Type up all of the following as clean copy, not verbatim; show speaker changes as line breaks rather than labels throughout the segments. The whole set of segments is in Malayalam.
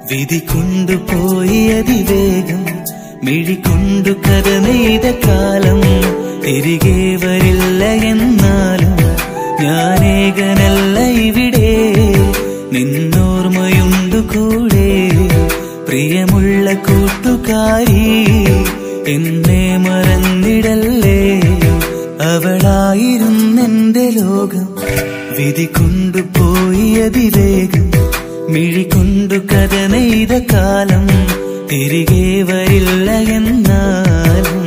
വിധി കൊണ്ടുപോയി അതിവേഗം മിഴികൊണ്ടു കഥ നെയ്ത കാലം തിരികെ വരില്ല എന്നാലും ഞാനേകനല്ല ഇവിടെ നിന്നോർമ്മയുണ്ടു കൂടെ പ്രിയമുള്ള കൂട്ടുകാരി എന്നെ മറന്നിടല്ലേ അവളായിരുന്നെന്റെ ലോകം വിധി കൊണ്ടുപോയി അതിവേഗം മിഴികൊണ്ടു കഥ നെയ്ത കാലം തിരികെ വരില്ല എന്നാലും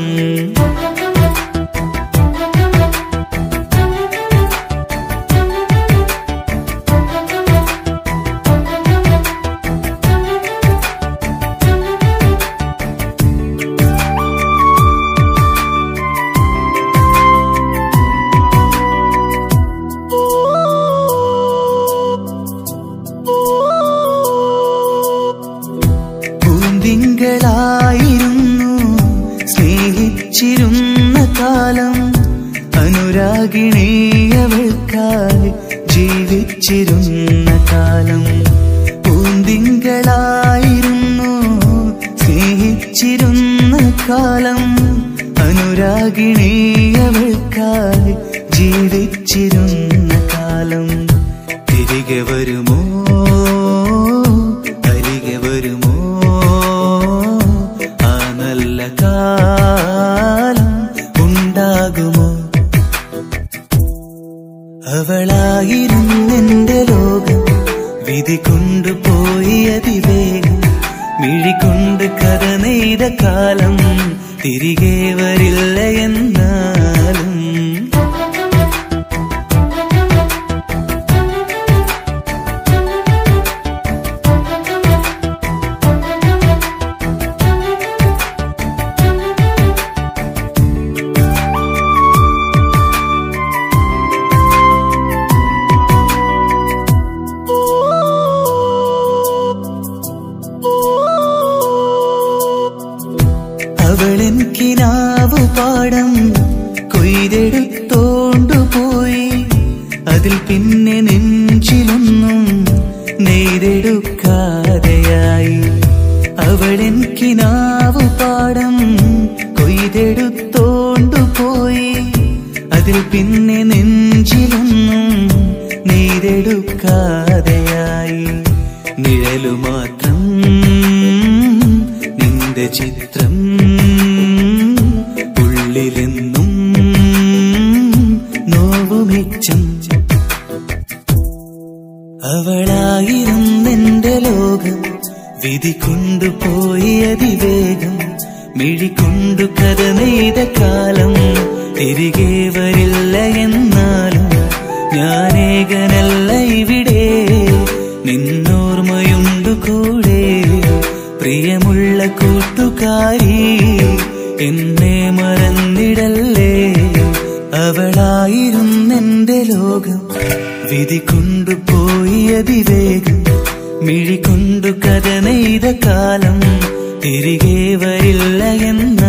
തിങ്കളായിരുന്നു സ്നേഹിച്ചിരുന്ന കാലം അനുരാഗിണിയവൾക്കായി ജീവിച്ചിരുന്ന കാലം പൂന്തിങ്കളായിരുന്നു സ്നേഹിച്ചിരുന്ന കാലം അനുരാഗിണിയവൾക്കായി ജീവിച്ചിരുന്ന കാലം തിരികെ വരുമോ അരികെ വരുമോ കാലം ഉണ്ടാകുമോ അവളായിരുന്നെന്റെ ലോകം വിധി കൊണ്ടുപോയി അതിവേഗം മിഴികൊണ്ട് കഥ നെയ്ത കാലം തിരികെ വരില്ല എന്നാലും അവളെൻകിനാവു പാടം കൊയ്തെടുത്തോണ്ടുപോയി അതിൽ പിന്നെ നെഞ്ചിലൊന്നും നെയ്തെടുക്കാതെയായി അവളെൻകിനാവു പാടം കൊയ്തെടുത്തോണ്ടുപോയി അതിൽ പിന്നെ നെഞ്ചിലൊന്നും നെയ്തെടുക്കാതെയായി നിഴലു മാത്രം നിന്റെ ചിത്രം ഉള്ളിലെന്നും നോവുമിച്ചം അവളായിരുന്നെന്റെ ലോകം വിധി കൊണ്ടുപോയി അതിവേഗം മിഴികൊണ്ടു കഥ നെയ്ത കാലം തിരികെ വരില്ല എന്നാലും ഞാനേകനല്ല ഇവിടെ നിന്നോർമ്മയുണ്ടു കൂടെ പ്രിയമുള്ള കൂട്ടുകാരി എന്നെ മറന്നിടല്ലേ അവളായിരുന്നെന്റെ ലോകം വിധി കൊണ്ടുപോയി അതിവേഗം മിഴികൊണ്ടു കഥ നെയ്ത കാലം തിരികെ വരില്ല എന്ന്